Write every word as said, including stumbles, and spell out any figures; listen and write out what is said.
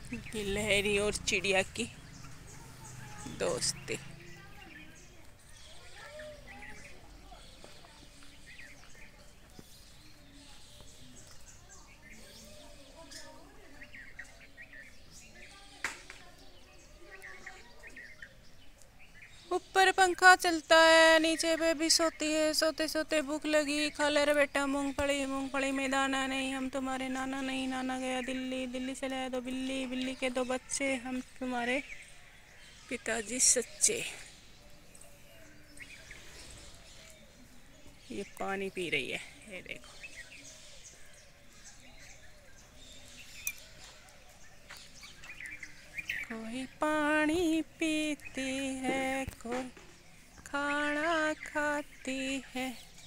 गिलहरी और चिड़िया की दोस्ती। ऊपर पंखा चलता है, नीचे बेबी सोती है, सोते सोते भूख लगी, खा ले रे बेटा मूंगफली, मूंगफली में दाना नहीं, हम तुम्हारे नाना नहीं, नाना गया दिल्ली, दिल्ली से लाया दो बिल्ली, बिल्ली के दो बच्चे, हम तुम्हारे पिताजी सच्चे। ये पानी पी रही है, ये देखो। कोई पानी पीती है, कोई खाना खाती है।